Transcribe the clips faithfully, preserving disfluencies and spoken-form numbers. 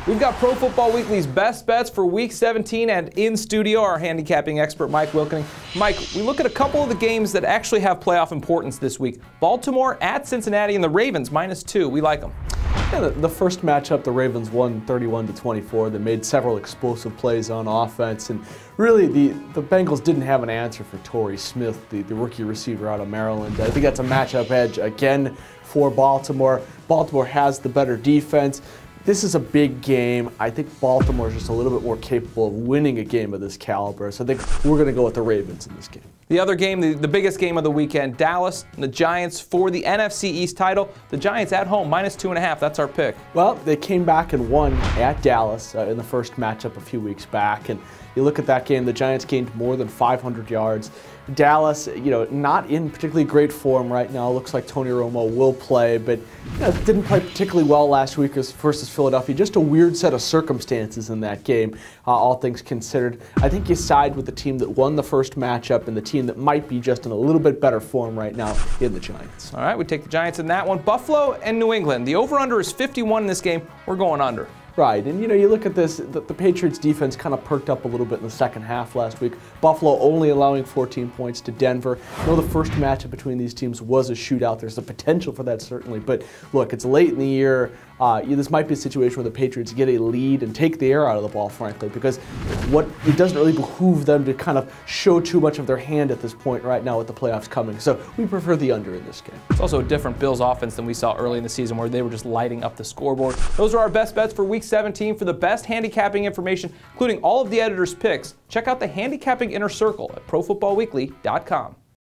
We've got Pro Football Weekly's best bets for Week seventeen, and in studio, our handicapping expert, Mike Wilkening. Mike, we look at a couple of the games that actually have playoff importance this week. Baltimore at Cincinnati and the Ravens, minus two. We like them. Yeah, the, the first matchup, the Ravens won thirty-one to twenty-four. They made several explosive plays on offense, and really the, the Bengals didn't have an answer for Torrey Smith, the, the rookie receiver out of Maryland. I think that's a matchup edge again for Baltimore. Baltimore has the better defense. This is a big game. I think Baltimore is just a little bit more capable of winning a game of this caliber. So I think we're going to go with the Ravens in this game. The other game, the, the biggest game of the weekend, Dallas and the Giants for the N F C East title. The Giants at home, minus two and a half. That's our pick. Well, they came back and won at Dallas uh, in the first matchup a few weeks back. And you look at that game, the Giants gained more than five hundred yards. Dallas, you know, not in particularly great form right now. Looks like Tony Romo will play, but you know, didn't play particularly well last week versus Philadelphia. Just a weird set of circumstances in that game, uh, all things considered. I think you side with the team that won the first matchup and the team that might be just in a little bit better form right now in the Giants. All right, we take the Giants in that one. Buffalo and New England. The over-under is fifty-one in this game. We're going under. Right, and you know, you look at this, the, the Patriots defense kind of perked up a little bit in the second half last week. Buffalo only allowing fourteen points to Denver. I know the first matchup between these teams was a shootout. There's the potential for that certainly, but look, it's late in the year. Uh, this might be a situation where the Patriots get a lead and take the air out of the ball, frankly, because what it doesn't really behoove them to kind of show too much of their hand at this point right now with the playoffs coming. So we prefer the under in this game. It's also a different Bills offense than we saw early in the season where they were just lighting up the scoreboard. Those are our best bets for Week seventeen. For the best handicapping information, including all of the editors' picks, check out the Handicapping Inner Circle at pro football weekly dot com.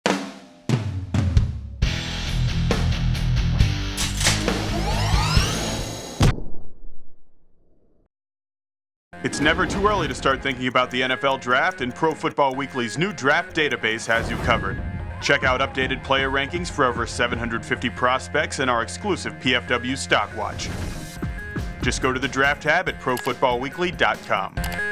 It's never too early to start thinking about the N F L Draft, and Pro Football Weekly's new draft database has you covered. Check out updated player rankings for over seven hundred fifty prospects and our exclusive P F W Stock Watch. Just go to the Draft tab at pro football weekly dot com.